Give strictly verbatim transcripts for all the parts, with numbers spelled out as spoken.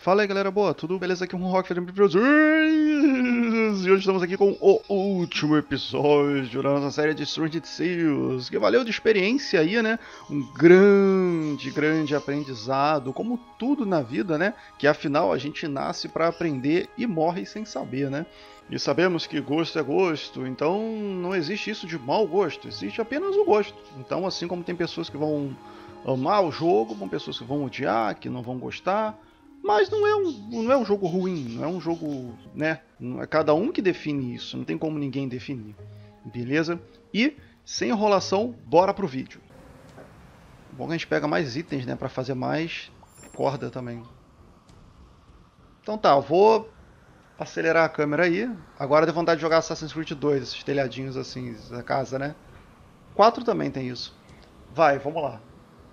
Fala aí galera, boa, tudo beleza? Aqui é o Rock Felipe e hoje estamos aqui com o último episódio da nossa série de Strange Tales, que valeu de experiência aí, né? Um grande, grande aprendizado, como tudo na vida, né? Que afinal a gente nasce para aprender e morre sem saber, né? E sabemos que gosto é gosto, então não existe isso de mau gosto, existe apenas o gosto. Então, assim como tem pessoas que vão amar o jogo, vão pessoas que vão odiar, que não vão gostar. Mas não é, um, não é um jogo ruim, não é um jogo, né? É cada um que define isso, não tem como ninguém definir. Beleza? E, sem enrolação, bora pro vídeo. Bom que a gente pega mais itens, né? Pra fazer mais corda também. Então tá, eu vou acelerar a câmera aí. Agora deu vontade de jogar Assassin's Creed dois, esses telhadinhos assim da casa, né? quatro também tem isso. Vai, vamos lá.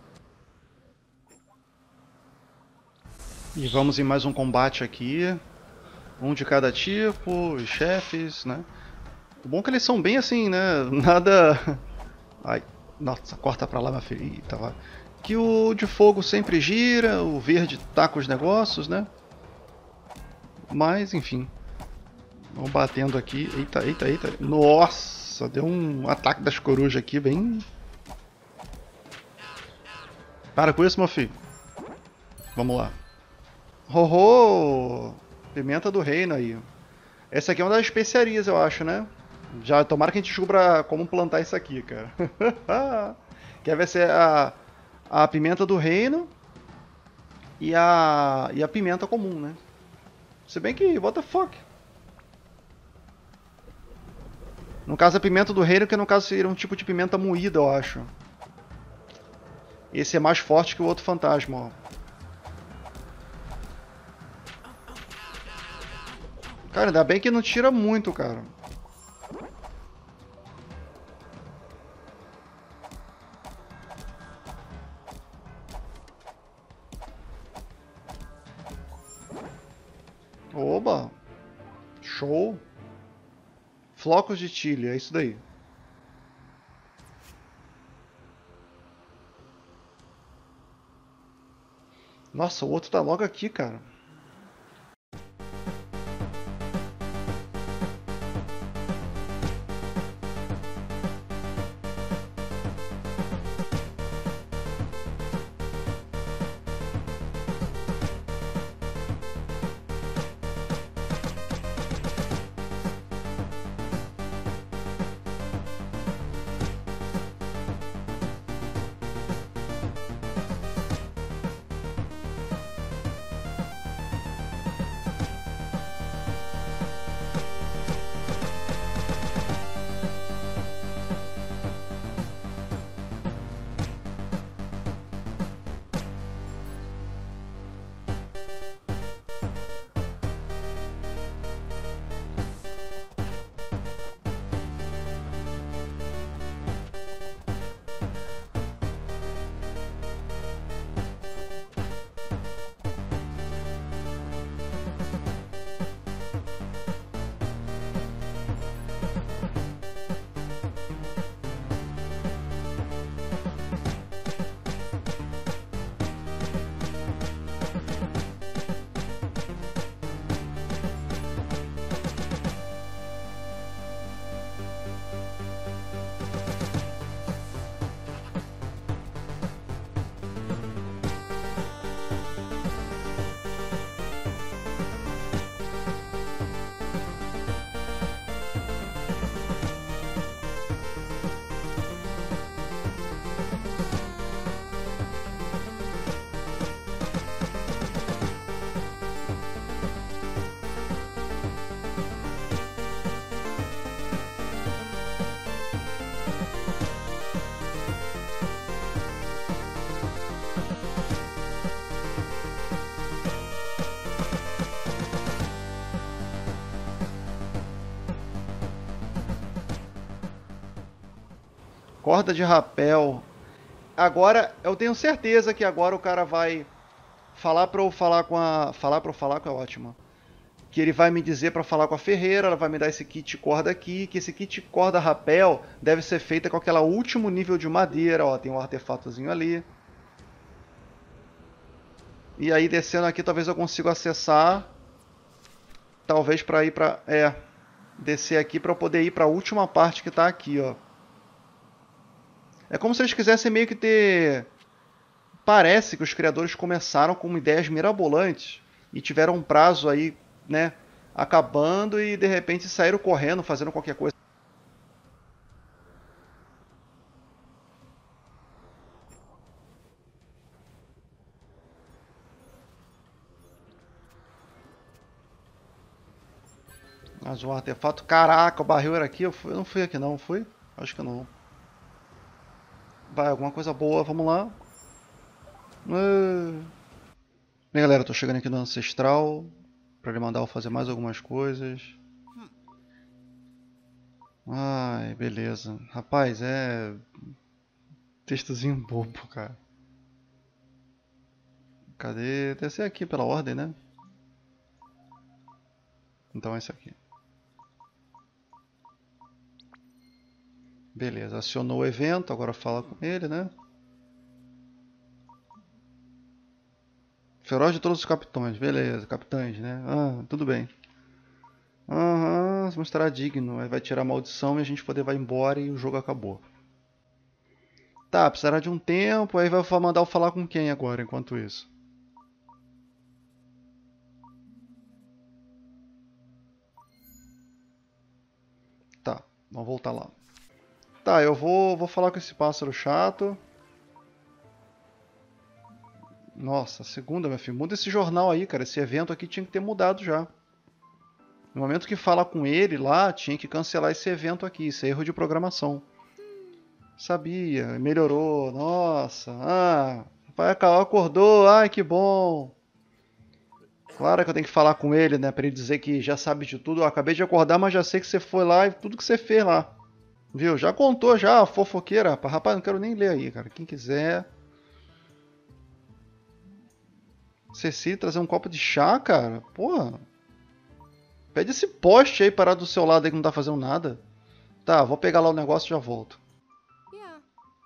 E vamos em mais um combate aqui. Um de cada tipo, os chefes, né? O bom é que eles são bem assim, né? Nada. Ai, nossa, corta pra lá, meu filho. Eita, vai. Que o de fogo sempre gira, o verde taca os negócios, né? Mas, enfim. Vamos batendo aqui. Eita, eita, eita. Nossa, deu um ataque das corujas aqui, bem. Para com isso, meu filho. Vamos lá. Ho-ho! Pimenta do reino aí. Essa aqui é uma das especiarias, eu acho, né? Já tomara que a gente descubra como plantar isso aqui, cara. Que vai ser a, a pimenta do reino e a, e a pimenta comum, né? Se bem que, what the fuck? No caso, a pimenta do reino, que no caso seria um tipo de pimenta moída, eu acho. Esse é mais forte que o outro fantasma, ó. Cara, ainda bem que não tira muito, cara. Oba! Show! Flocos de tilha, é isso daí. Nossa, o outro tá logo aqui, cara. Corda de rapel. Agora, eu tenho certeza que agora o cara vai falar pra eu falar com a... Falar pra eu falar com a ótima. Que ele vai me dizer pra falar com a ferreira, ela vai me dar esse kit corda aqui, que esse kit corda rapel deve ser feita com aquele último nível de madeira, ó, tem um artefatozinho ali. E aí descendo aqui talvez eu consiga acessar. Talvez pra ir pra... É. Descer aqui pra eu poder ir pra última parte que tá aqui, ó. É como se eles quisessem meio que ter... Parece que os criadores começaram com ideias mirabolantes. E tiveram um prazo aí, né? Acabando e de repente saíram correndo, fazendo qualquer coisa. Mas o artefato, caraca, o barril era aqui, eu, fui, eu não fui aqui não, fui? Acho que não. Vai, alguma coisa boa, vamos lá. Uh... Bem, galera, tô chegando aqui no Ancestral, pra ele mandar eu fazer mais algumas coisas. Ai, beleza. Rapaz, é... textozinho bobo, cara. Cadê? Deve ser aqui pela ordem, né? Então é esse aqui. Beleza, acionou o evento, agora fala com ele, né? Feroz de todos os capitães, beleza, capitães, né? Ah, tudo bem. Aham, uhum, se mostrar digno, aí vai tirar a maldição e a gente poder vai embora e o jogo acabou. Tá, precisará de um tempo, aí vai mandar eu falar com quem agora, enquanto isso? Tá, vamos voltar lá. Tá, eu vou, vou falar com esse pássaro chato. Nossa, segunda, meu filho. Muda esse jornal aí, cara. Esse evento aqui tinha que ter mudado já. No momento que fala com ele lá, tinha que cancelar esse evento aqui. Isso é erro de programação. Sabia, melhorou. Nossa, ah, o pai acordou. Ai, que bom. Claro que eu tenho que falar com ele, né? Pra ele dizer que já sabe de tudo. Eu acabei de acordar, mas já sei que você foi lá e tudo que você fez lá. Viu? Já contou já, fofoqueira. Rapaz, não quero nem ler aí, cara. Quem quiser. Ceci, trazer um copo de chá, cara? Porra. Pede esse poste aí parado do seu lado aí que não tá fazendo nada. Tá, vou pegar lá o negócio e já volto. Yeah.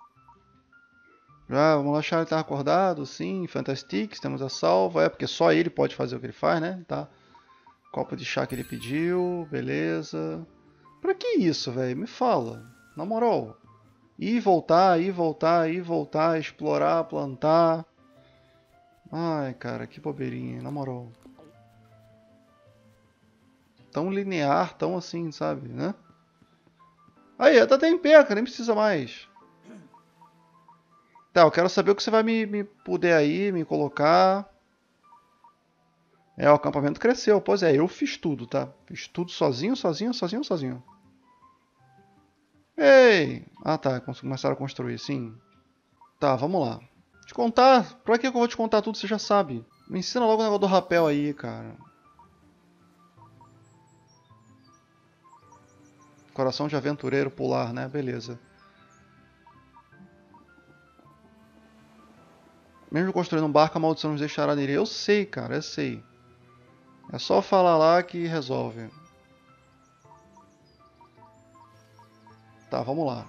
Já, vamos lá, Charlie tá acordado, sim. Fantastics, temos a salva. É, porque só ele pode fazer o que ele faz, né? Tá. Copo de chá que ele pediu, beleza. Pra que isso, velho? Me fala. Na moral. Ir voltar, ir voltar, ir voltar, explorar, plantar. Ai, cara, que bobeirinha, na moral. Tão linear, tão assim, sabe, né? Aí, tá até em pé, cara, nem precisa mais. Tá, eu quero saber o que você vai me, me puder aí, me colocar. É, o acampamento cresceu. Pois é, eu fiz tudo, tá? Fiz tudo sozinho, sozinho, sozinho, sozinho. Ei! Ah, tá, começaram a construir, sim. Tá, vamos lá. Te contar? Pra que eu vou te contar tudo, você já sabe. Me ensina logo o negócio do rapel aí, cara. Coração de aventureiro pular, né? Beleza. Mesmo construindo um barco, a maldição nos deixará nele. Eu sei, cara, eu sei. É só falar lá que resolve. Tá, vamos lá.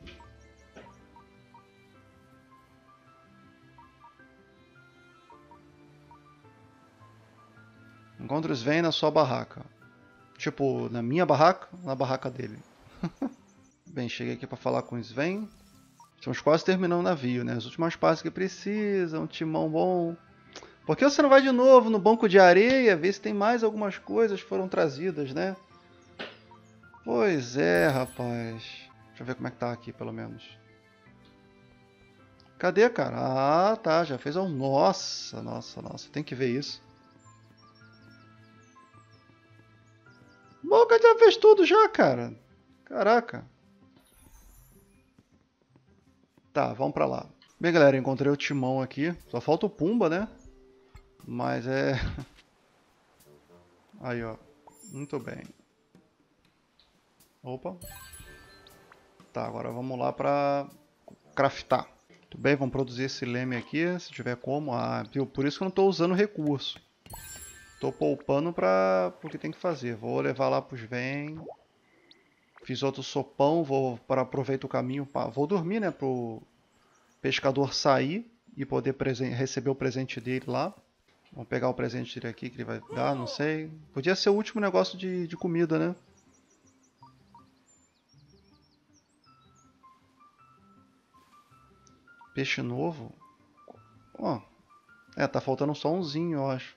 Encontros vem na sua barraca. Tipo, na minha barraca, na barraca dele. Bem, cheguei aqui pra falar com o Sven. Estamos quase terminando o navio, né? As últimas partes que precisam, um timão bom. Por que você não vai de novo no banco de areia, ver se tem mais algumas coisas que foram trazidas, né? Pois é, rapaz. Deixa eu ver como é que tá aqui, pelo menos. Cadê, cara? Ah, tá, já fez um... Nossa, nossa, nossa, tem que ver isso. Boca já fez tudo já, cara. Caraca. Tá, vamos pra lá. Bem, galera, encontrei o timão aqui. Só falta o Pumba, né? Mas é... Aí, ó. Muito bem. Opa. Tá, agora vamos lá pra craftar. Muito bem, vamos produzir esse leme aqui, se tiver como. Ah, viu? Por isso que eu não tô usando recurso. Tô poupando pra o que tem que fazer. Vou levar lá pros Sven. Fiz outro sopão, vou para aproveitar o caminho. Pra... Vou dormir, né? Pro pescador sair e poder receber o presente dele lá. Vamos pegar o presente dele aqui que ele vai dar, não sei. Podia ser o último negócio de, de comida, né? Peixe novo. Ó. É, tá faltando só umzinho, eu acho.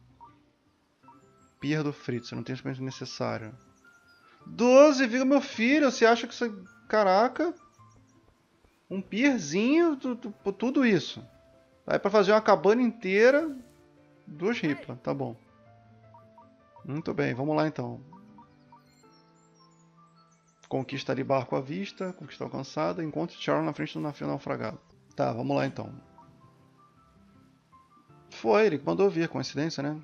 Pier do frito, você não tem o experiência necessário. doze, viu, meu filho? Você acha que isso... Caraca. Um pierzinho, tu, tu, tudo isso. Aí pra fazer uma cabana inteira, duas ripas, tá bom. Muito bem, vamos lá então. Conquista ali barco à vista, conquista alcançada, encontre Charles na frente do navio naufragado. Tá, vamos lá então. Foi, ele que mandou vir, coincidência, né?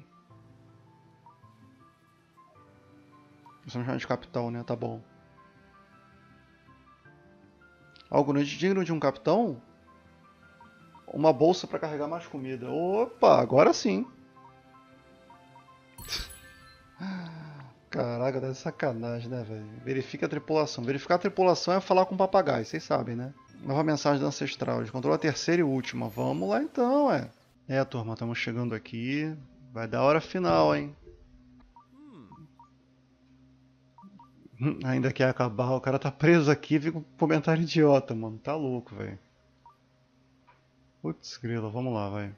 Precisamos chamar de capitão, né? Tá bom. Algo digno de um capitão? Uma bolsa para carregar mais comida. Opa, agora sim. Caraca, tá de sacanagem, né, velho? Verifica a tripulação. Verificar a tripulação é falar com o papagaio, vocês sabem, né? Nova mensagem da Ancestral. Descontrolou a terceira e última. Vamos lá então, é. É, turma, estamos chegando aqui. Vai dar a hora final, hein? Hum, ainda quer acabar. O cara tá preso aqui e fica um comentário idiota, mano. Tá louco, velho. Putz, grila, vamos lá, vai.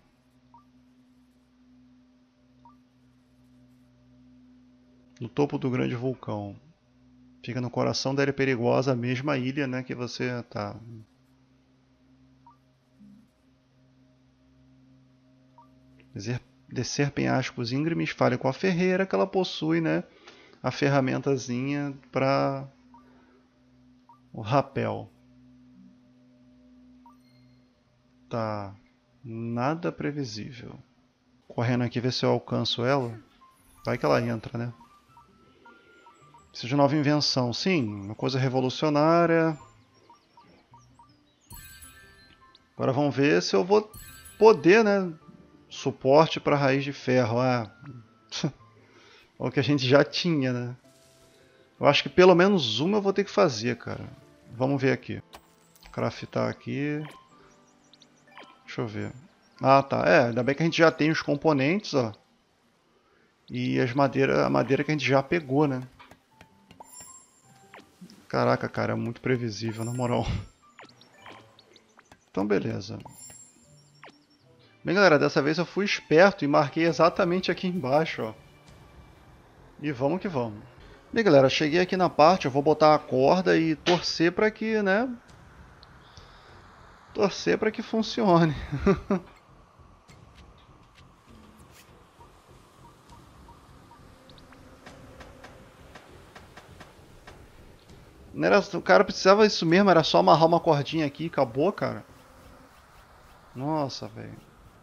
No topo do grande vulcão. Fica no coração da Ilha Perigosa, a mesma ilha, né, que você tá. Descer, descer penhascos íngremes, fale com a ferreira que ela possui, né, a ferramentazinha para o rapel. Tá. Nada previsível. Correndo aqui ver se eu alcanço ela. Vai que ela entra, né? Precisa de nova invenção. Sim, uma coisa revolucionária. Agora vamos ver se eu vou poder, né? Suporte para raiz de ferro. Ah, o que a gente já tinha, né? Eu acho que pelo menos uma eu vou ter que fazer, cara. Vamos ver aqui. Craftar aqui. Deixa eu ver. Ah, tá. É, ainda bem que a gente já tem os componentes, ó. E as madeira, a madeira que a gente já pegou, né? Caraca, cara, é muito previsível, na moral. Então, beleza. Bem, galera, dessa vez eu fui esperto e marquei exatamente aqui embaixo, ó. E vamos que vamos. Bem, galera, cheguei aqui na parte, eu vou botar a corda e torcer pra que, né? Torcer pra que funcione. Não era, o cara precisava disso mesmo, era só amarrar uma cordinha aqui e acabou, cara. Nossa, velho.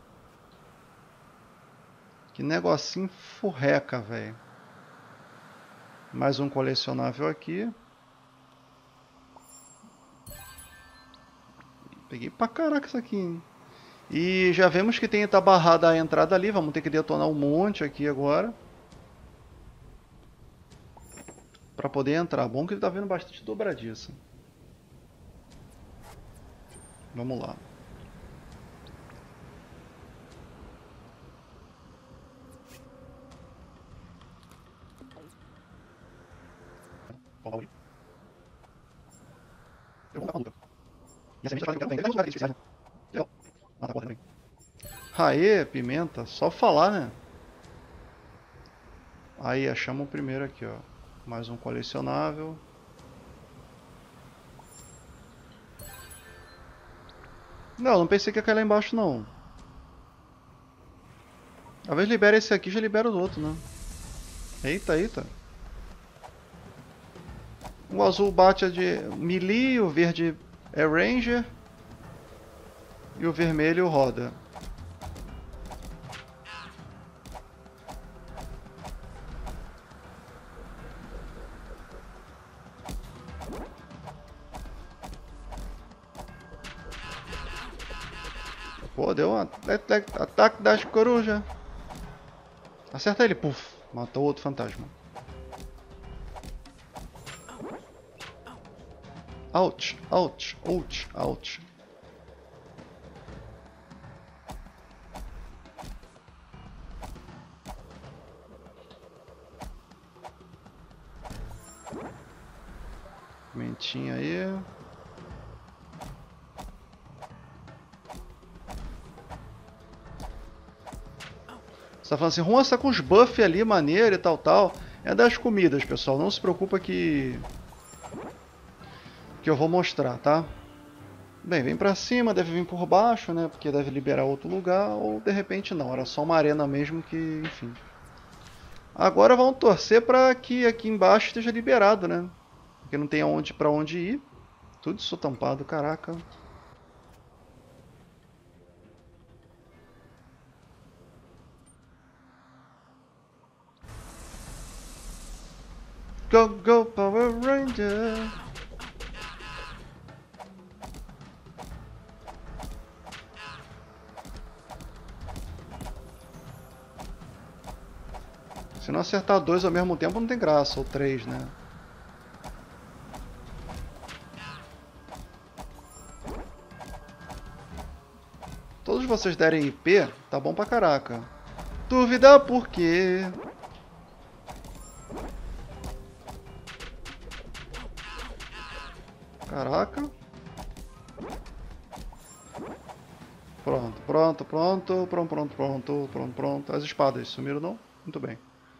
Que negocinho furreca, velho. Mais um colecionável aqui. Peguei pra caraca isso aqui, hein? E já vemos que tem tá barrada a entrada ali. Vamos ter que detonar um monte aqui agora. Pra poder entrar. Bom que ele tá vendo bastante dobradiça. Vamos lá. Eu vou colocar e essa mídia tá falando que eu quero bem. Ah, tá bom. Aê, pimenta. Só falar, né? Aí, achamos o primeiro aqui, ó. Mais um colecionável. Não, não pensei que ia cair lá embaixo, não. Talvez libere esse aqui, já libera o outro, né? Eita, eita. O azul bate de melee, o verde é ranger. E o vermelho roda. Pô, deu um ataque das corujas. Acerta ele, puf. Matou outro fantasma. Ouch, ouch, ouch, ouch. Pimentinha aí. Você tá falando assim, Juan, você tá com os buffs ali, maneiro e tal, tal. É das comidas, pessoal. Não se preocupa que... Que eu vou mostrar, tá? Bem, vem pra cima, deve vir por baixo, né? Porque deve liberar outro lugar. Ou de repente não, era só uma arena mesmo que, enfim. Agora vamos torcer pra que aqui embaixo esteja liberado, né? Porque não tem aonde, pra onde ir. Tudo isso tampado, caraca. Go, go, Power Ranger! Se não acertar dois ao mesmo tempo não tem graça, ou três, né? Todos vocês derem I P, tá bom pra caraca. Dúvida por quê? Caraca. Pronto, pronto, pronto, pronto, pronto, pronto, pronto, pronto. As espadas sumiram não? Muito bem.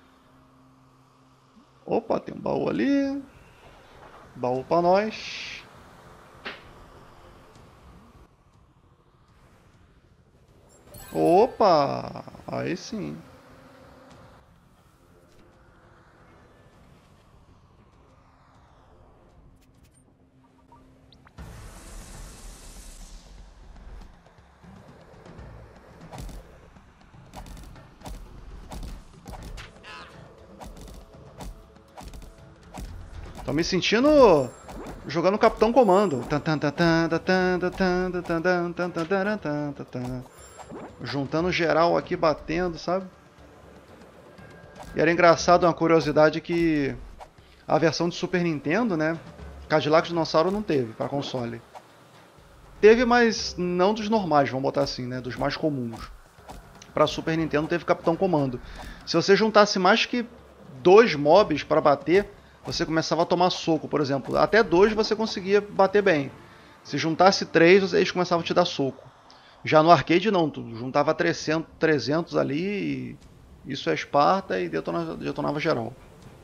Opa, tem um baú ali. Baú pra nós. Opa! Aí sim. Tô me sentindo jogando Capitão Comando. Juntando geral aqui, batendo, sabe? E era engraçado, uma curiosidade, que a versão de Super Nintendo, né? Cadillac Dinossauro não teve para console. Teve, mas não dos normais, vamos botar assim, né? Dos mais comuns. Para Super Nintendo teve Capitão Comando. Se você juntasse mais que dois mobs para bater, você começava a tomar soco, por exemplo. Até dois você conseguia bater bem. Se juntasse três, eles começavam a te dar soco. Já no arcade não, tu juntava trezentos, trezentos ali, e isso é Esparta e detonava, detonava geral.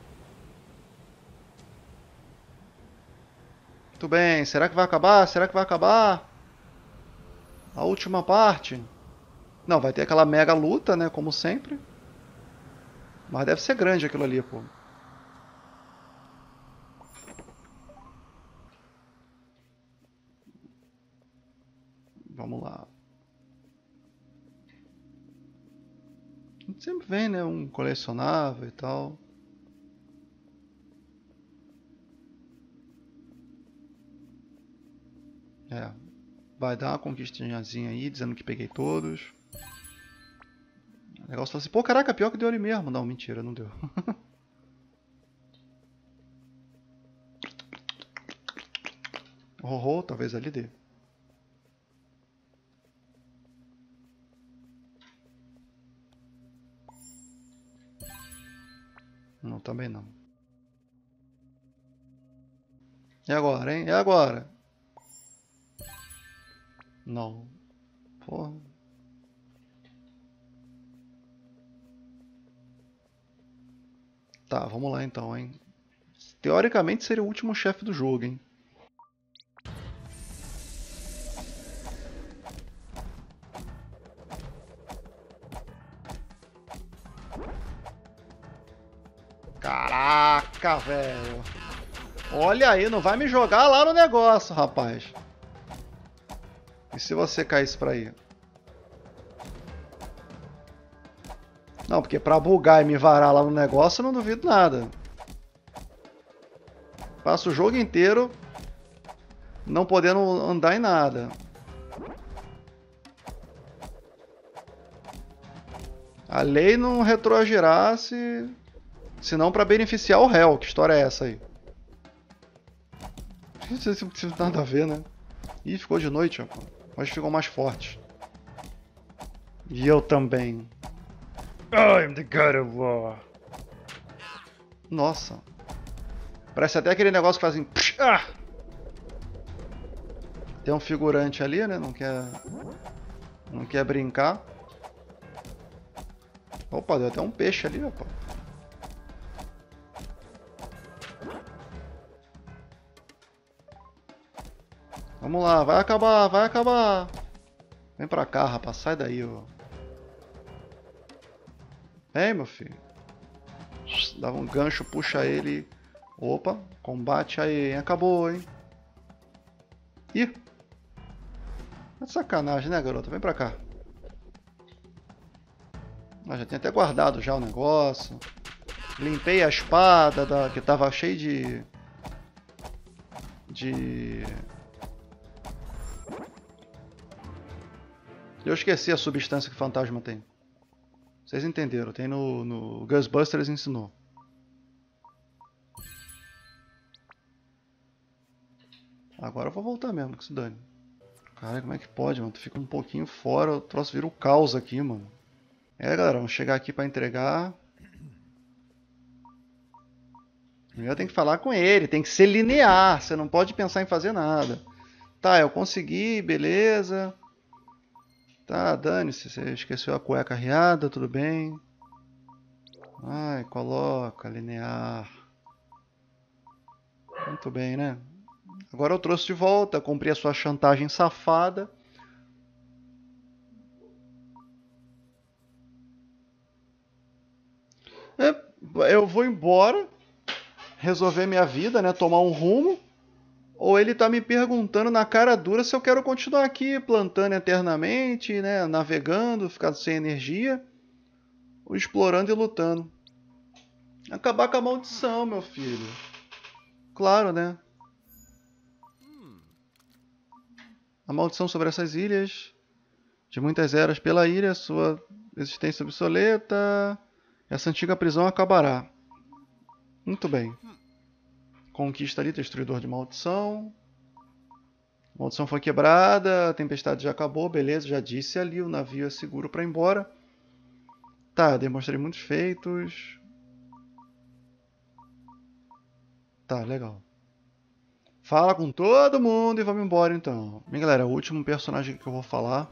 Muito bem, será que vai acabar? Será que vai acabar? A última parte? Não, vai ter aquela mega luta, né, como sempre. Mas deve ser grande aquilo ali, pô. Vamos lá. Sempre vem, né, um colecionável e tal. É, vai dar uma conquistinhazinha aí, dizendo que peguei todos. O negócio fala assim, pô, caraca, pior que deu ali mesmo. Não, mentira, não deu. Horror, talvez ali dê. Não, também não. E agora, hein? E agora? Não. Porra. Tá, vamos lá então, hein? Teoricamente seria o último chefe do jogo, hein? Caraca, velho. Olha aí, não vai me jogar lá no negócio, rapaz. E se você caísse pra aí? Não, porque pra bugar e me varar lá no negócio eu não duvido nada. Passo o jogo inteiro não podendo andar em nada. A lei não retroagirá se... senão pra beneficiar o réu. Que história é essa aí? Isso não tem nada a ver, né? Ih, ficou de noite, ó. Mas ficou mais forte. E eu também. I'm the God of War. Nossa. Parece até aquele negócio que faz assim... Ah! Tem um figurante ali, né? Não quer... Não quer brincar. Opa, deu até um peixe ali, opa. Vamos lá, vai acabar, vai acabar. Vem pra cá, rapaz, sai daí, ó. Vem, meu filho. Dava um gancho, puxa ele. Opa, combate aí, hein? Acabou, hein? Ih! É sacanagem, né, garota? Vem pra cá. Ah, já tinha até guardado já o negócio. Limpei a espada, da, que tava cheio de... De... Eu esqueci a substância que o fantasma tem. Vocês entenderam, tem no, no Ghostbusters ensinou. Agora eu vou voltar mesmo, que se dane. Cara, como é que pode, mano? Tu fica um pouquinho fora, o troço vira o caos aqui, mano. É, galera, vamos chegar aqui pra entregar. Primeiro tem que falar com ele, tem que ser linear, você não pode pensar em fazer nada. Tá, eu consegui, beleza. Tá, dane-se, você esqueceu a cueca riada, tudo bem. Ai, coloca, linear. Muito bem, né? Agora eu trouxe de volta, cumpri a sua chantagem safada. É, eu vou embora, resolver minha vida, né? Tomar um rumo. Ou ele tá me perguntando na cara dura se eu quero continuar aqui plantando eternamente, né? Navegando, ficando sem energia. Ou explorando e lutando. Acabar com a maldição, meu filho. Claro, né? A maldição sobre essas ilhas. De muitas eras pela ilha, sua existência obsoleta. Essa antiga prisão acabará. Muito bem. Conquista ali, destruidor de maldição. A maldição foi quebrada, a tempestade já acabou, beleza, já disse ali, o navio é seguro para ir embora. Tá, demonstrei muitos feitos. Tá, legal. Fala com todo mundo e vamos embora então. Bem, galera, o último personagem que eu vou falar.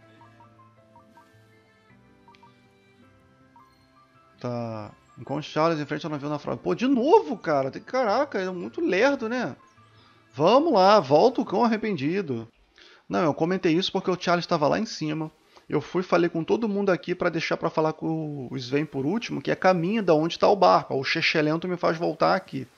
Tá. Encontre Charles em frente ao navio naufragado. Pô, de novo, cara. Caraca, é muito lerdo, né? Vamos lá, volta o cão arrependido. Não, eu comentei isso porque o Charles estava lá em cima. Eu fui falei com todo mundo aqui para deixar para falar com o Sven por último, que é caminho da onde está o barco. O Chechelento me faz voltar aqui.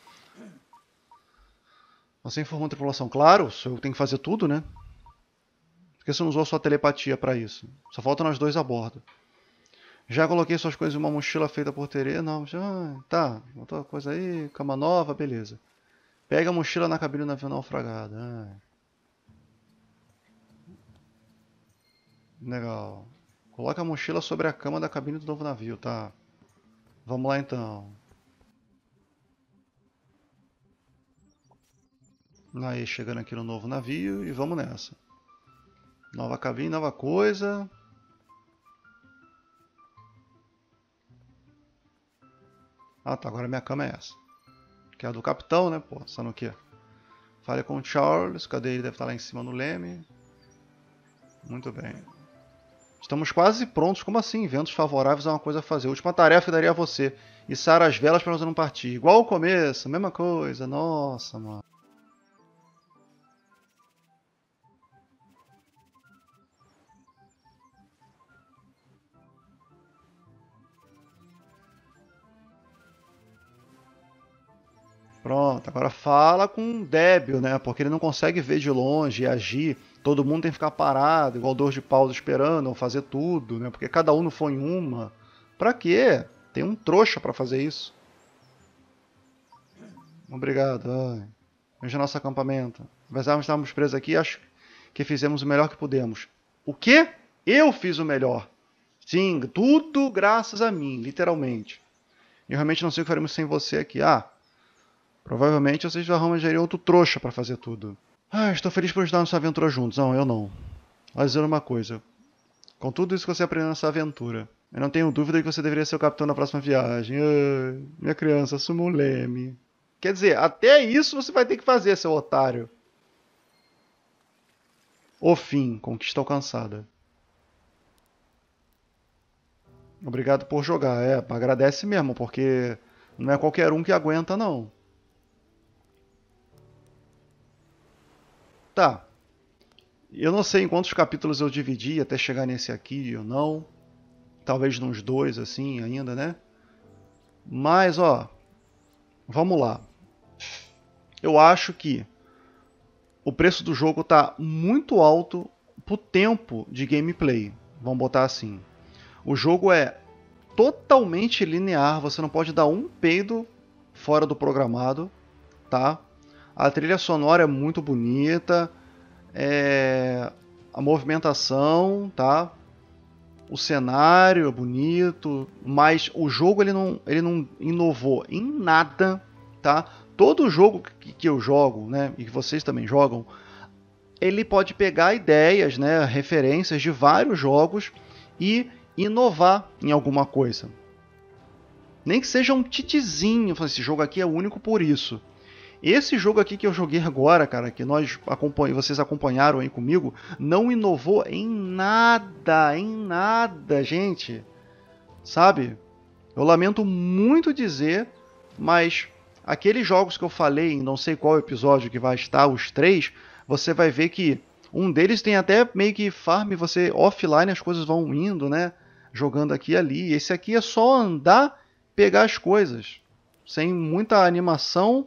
Você informou a tripulação? Claro, eu tenho que fazer tudo, né? Por que você não usou sua telepatia para isso? Só faltam nós dois a bordo. Já coloquei suas coisas em uma mochila feita por Terê. Não, já... Tá, botou a coisa aí, cama nova, beleza. Pega a mochila na cabine do navio naufragado. Ah. Legal. Coloca a mochila sobre a cama da cabine do novo navio, tá? Vamos lá então. Aí, chegando aqui no novo navio e vamos nessa. Nova cabine, nova coisa. Ah, tá. Agora minha cama é essa. Que é a do capitão, né? Pô, sabe o quê? Fale com o Charles. Cadê ele? Deve estar lá em cima no leme. Muito bem. Estamos quase prontos. Como assim? Ventos favoráveis é uma coisa a fazer. A última tarefa que daria a você. Içar as velas para nós não partir. Igual o começo. Mesma coisa. Nossa, mano. Pronto, agora fala com o débil, né? Porque ele não consegue ver de longe e agir. Todo mundo tem que ficar parado, igual dor de pausa esperando, ou fazer tudo, né? Porque cada um não foi em uma. Pra quê? Tem um trouxa pra fazer isso. Obrigado. Ai. Veja nosso acampamento. Apesar de estarmos presos aqui, acho que fizemos o melhor que pudemos. O quê? Eu fiz o melhor. Sim, tudo graças a mim, literalmente. Eu realmente não sei o que faremos sem você aqui. Ah, provavelmente vocês arranjariam outro trouxa pra fazer tudo. Ah, estou feliz por ajudar nessa aventura juntos. Não, eu não. Vou dizer uma coisa. Com tudo isso que você aprendeu nessa aventura, eu não tenho dúvida que você deveria ser o capitão na próxima viagem. Ah, minha criança, assuma o leme. Quer dizer, até isso você vai ter que fazer, seu otário. O fim, conquista alcançada. Obrigado por jogar. É, agradece mesmo, porque não é qualquer um que aguenta, não. Tá. Eu não sei em quantos capítulos eu dividi até chegar nesse aqui ou não. Talvez nos dois, assim, ainda, né? Mas, ó, vamos lá. Eu acho que o preço do jogo tá muito alto pro tempo de gameplay. Vamos botar assim. O jogo é totalmente linear, você não pode dar um peido fora do programado, tá? A trilha sonora é muito bonita, é... a movimentação, tá? O cenário é bonito, mas o jogo ele não, ele não inovou em nada, tá? Todo jogo que, que eu jogo, né, e que vocês também jogam, ele pode pegar ideias, né, referências de vários jogos e inovar em alguma coisa. Nem que seja um titizinho, esse jogo aqui é único por isso. Esse jogo aqui que eu joguei agora, cara, que nós acompanha, vocês acompanharam aí comigo, não inovou em nada, em nada, gente. Sabe? Eu lamento muito dizer, mas aqueles jogos que eu falei em não sei qual episódio que vai estar, os três, você vai ver que um deles tem até meio que farm, você offline as coisas vão indo, né? Jogando aqui e ali. Esse aqui é só andar, pegar as coisas. Sem muita animação,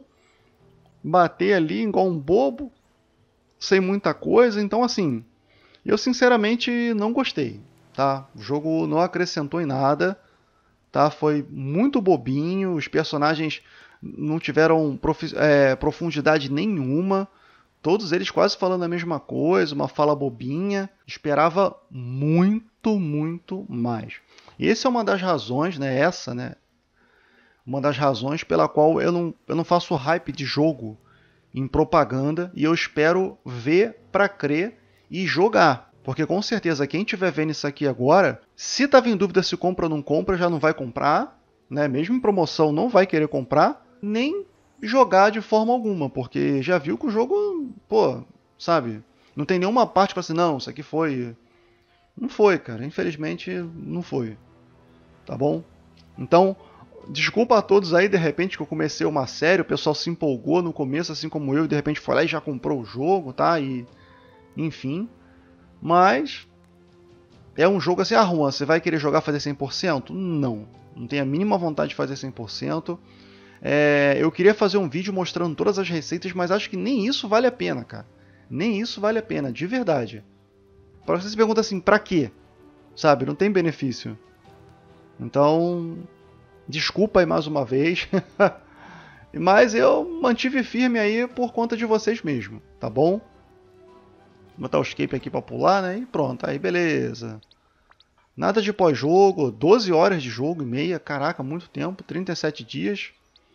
bater ali igual um bobo, sem muita coisa. Então, assim, eu sinceramente não gostei, tá? O jogo não acrescentou em nada, tá? Foi muito bobinho, os personagens não tiveram profi- é, profundidade nenhuma. Todos eles quase falando a mesma coisa, uma fala bobinha. Esperava muito, muito mais. E essa é uma das razões, né? Essa, né? Uma das razões pela qual eu não, eu não faço hype de jogo em propaganda e eu espero ver para crer e jogar. Porque com certeza quem estiver vendo isso aqui agora, se estava em dúvida se compra ou não compra, já não vai comprar, né? Mesmo em promoção não vai querer comprar, nem jogar de forma alguma, porque já viu que o jogo, pô, sabe? Não tem nenhuma parte para assim, não, isso aqui foi... Não foi, cara. Infelizmente, não foi. Tá bom? Então, desculpa a todos aí, de repente, que eu comecei uma série, o pessoal se empolgou no começo, assim como eu, e de repente foi lá e já comprou o jogo, tá? E, enfim. Mas é um jogo assim, ah, Juan, você vai querer jogar fazer cem por cento? Não. Não tenho a mínima vontade de fazer cem por cento. É, eu queria fazer um vídeo mostrando todas as receitas, mas acho que nem isso vale a pena, cara. Nem isso vale a pena, de verdade. Para você se pergunta assim, pra quê? Sabe, não tem benefício. Então, desculpa aí mais uma vez. Mas eu mantive firme aí por conta de vocês mesmo, tá bom? Vou botar o escape aqui pra pular, né? E pronto, aí beleza. Nada de pós-jogo, doze horas de jogo e meia, caraca, muito tempo, trinta e sete dias.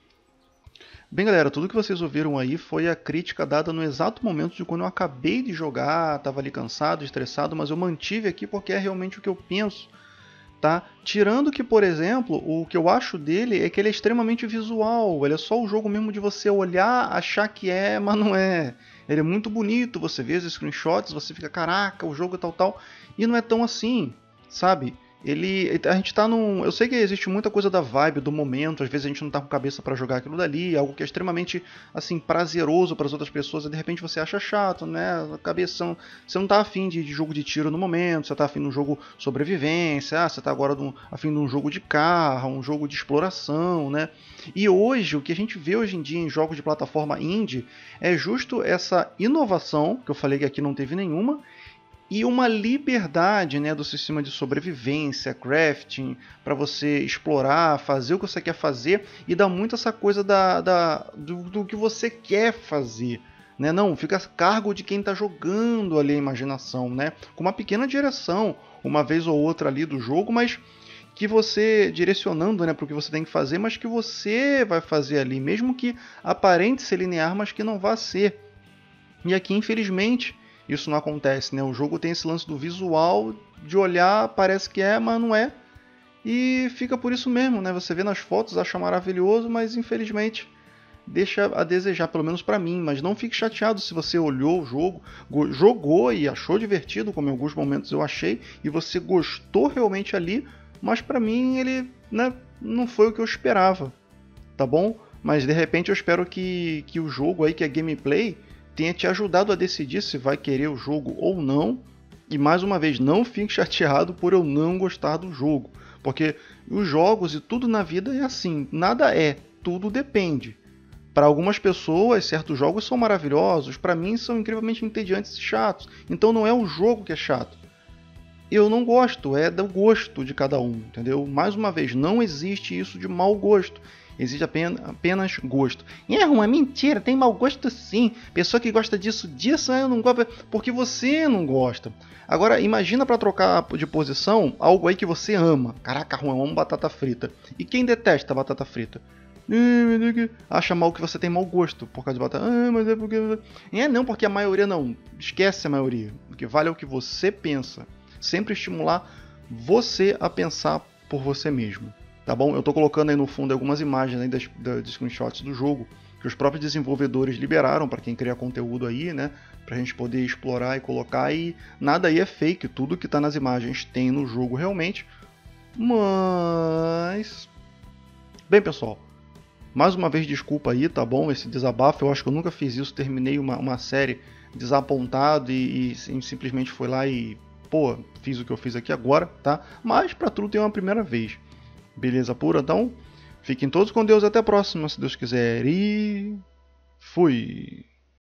Bem, galera, tudo que vocês ouviram aí foi a crítica dada no exato momento de quando eu acabei de jogar, tava ali cansado, estressado, mas eu mantive aqui porque é realmente o que eu penso, tá? Tirando que, por exemplo, o que eu acho dele é que ele é extremamente visual, ele é só o jogo mesmo de você olhar, achar que é, mas não é. Ele é muito bonito, você vê os screenshots, você fica, caraca, o jogo é tal, tal, e não é tão assim, sabe? Ele, a gente tá num, eu sei que existe muita coisa da vibe, do momento, às vezes a gente não tá com cabeça pra jogar aquilo dali, algo que é extremamente, assim, prazeroso para as outras pessoas, e de repente você acha chato, né, a cabeça, você não tá afim de, de jogo de tiro no momento, você tá afim de um jogo sobrevivência, ah, você tá agora num, afim de um jogo de carro, um jogo de exploração, né, e hoje, o que a gente vê hoje em dia em jogos de plataforma indie, é justo essa inovação, que eu falei que aqui não teve nenhuma, e uma liberdade, né, do sistema de sobrevivência, crafting, para você explorar, fazer o que você quer fazer e dá muito essa coisa da, da, do, do que você quer fazer. Né? Não, fica a cargo de quem está jogando ali a imaginação, né? Com uma pequena direção, uma vez ou outra ali do jogo, mas que você direcionando, né, para o que você tem que fazer, mas que você vai fazer ali, mesmo que aparente ser linear, mas que não vá ser. E aqui, infelizmente, isso não acontece, né? O jogo tem esse lance do visual, de olhar, parece que é, mas não é. E fica por isso mesmo, né? Você vê nas fotos, acha maravilhoso, mas infelizmente deixa a desejar, pelo menos pra mim. Mas não fique chateado se você olhou o jogo, jogou e achou divertido, como em alguns momentos eu achei, e você gostou realmente ali, mas pra mim ele, né, não foi o que eu esperava, tá bom? Mas de repente eu espero que, que o jogo aí, que a gameplay, tenha te ajudado a decidir se vai querer o jogo ou não. E mais uma vez, não fique chateado por eu não gostar do jogo, porque os jogos e tudo na vida é assim, nada é, tudo depende. Para algumas pessoas, certos jogos são maravilhosos, para mim são incrivelmente entediantes e chatos, então não é o jogo que é chato. Eu não gosto, é do gosto de cada um, entendeu? Mais uma vez, não existe isso de mau gosto. Existe apenas, apenas gosto. É uma mentira, tem mau gosto sim. Pessoa que gosta disso, disso, eu não gosto, porque você não gosta. Agora, imagina para trocar de posição algo aí que você ama. Caraca, eu amo batata frita. E quem detesta batata frita? Acha mal que você tem mau gosto por causa de batata. Ah, mas é porque... É, não, porque a maioria não. Esquece a maioria. O que vale é o que você pensa. Sempre estimular você a pensar por você mesmo. Tá bom? Eu estou colocando aí no fundo algumas imagens aí das, das screenshots do jogo que os próprios desenvolvedores liberaram para quem cria conteúdo aí, né? Pra gente poder explorar e colocar, e nada aí é fake, tudo que está nas imagens tem no jogo realmente. Mas... Bem, pessoal, mais uma vez desculpa aí, tá bom? Esse desabafo, eu acho que eu nunca fiz isso, terminei uma, uma série desapontado e, e simplesmente fui lá e, pô, fiz o que eu fiz aqui agora, tá? Mas pra tudo tem uma primeira vez. Beleza pura? Então, fiquem todos com Deus, até a próxima, se Deus quiser, e fui!